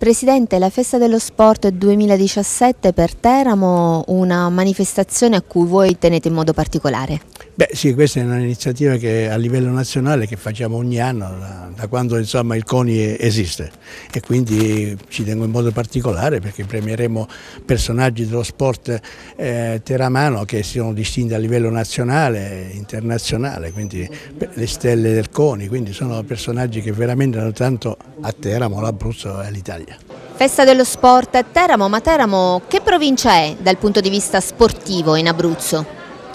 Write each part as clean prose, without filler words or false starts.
Presidente, la Festa dello Sport 2017 per Teramo, una manifestazione a cui voi tenete in modo particolare. Beh sì, questa è un'iniziativa che a livello nazionale che facciamo ogni anno da quando insomma, il CONI esiste, e quindi ci tengo in modo particolare perché premieremo personaggi dello sport teramano che siano distinti a livello nazionale e internazionale, quindi le stelle del CONI, quindi sono personaggi che veramente hanno tanto a Teramo, l'Abruzzo e all'Italia. Festa dello Sport a Teramo, ma Teramo che provincia è dal punto di vista sportivo in Abruzzo?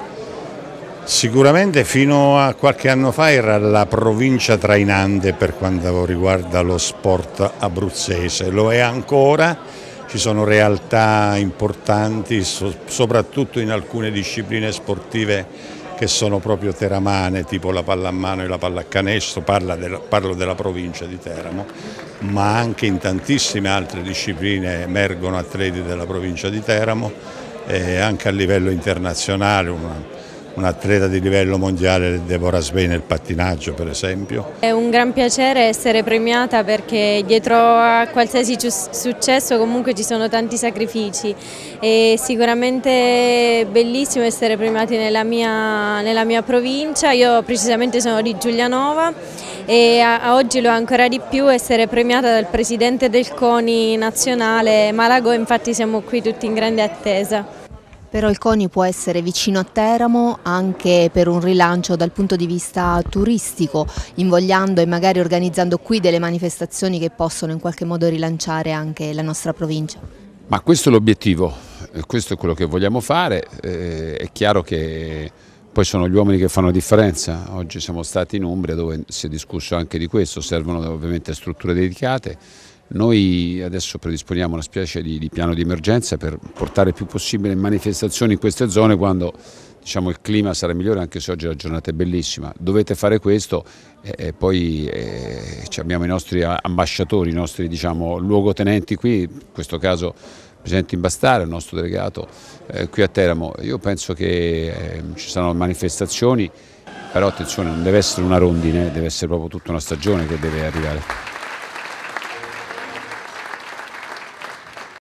Sicuramente fino a qualche anno fa era la provincia trainante per quanto riguarda lo sport abruzzese, lo è ancora, ci sono realtà importanti soprattutto in alcune discipline sportive che sono proprio teramane, tipo la pallamano e la pallacanestro, parlo della provincia di Teramo, ma anche in tantissime altre discipline emergono atleti della provincia di Teramo e anche a livello internazionale. Un atleta di livello mondiale, Deborah Svei nel pattinaggio per esempio. È un gran piacere essere premiata perché dietro a qualsiasi successo comunque ci sono tanti sacrifici e sicuramente bellissimo essere premiati nella mia provincia. Io precisamente sono di Giulianova e a oggi lo è ancora di più essere premiata dal presidente del CONI nazionale Malagò, infatti siamo qui tutti in grande attesa. Però il CONI può essere vicino a Teramo anche per un rilancio dal punto di vista turistico, invogliando e magari organizzando qui delle manifestazioni che possono in qualche modo rilanciare anche la nostra provincia. Ma questo è l'obiettivo, questo è quello che vogliamo fare, è chiaro che poi sono gli uomini che fanno la differenza. Oggi siamo stati in Umbria dove si è discusso anche di questo, servono ovviamente strutture dedicate. Noi adesso predisponiamo una specie di piano di emergenza per portare il più possibile manifestazioni in queste zone quando diciamo, il clima sarà migliore, anche se oggi la giornata è bellissima. Dovete fare questo e poi abbiamo i nostri ambasciatori, i nostri diciamo, luogotenenti qui, in questo caso il Presidente Imbastare, il nostro delegato qui a Teramo. Io penso che ci saranno manifestazioni, però attenzione, non deve essere una rondine, deve essere proprio tutta una stagione che deve arrivare.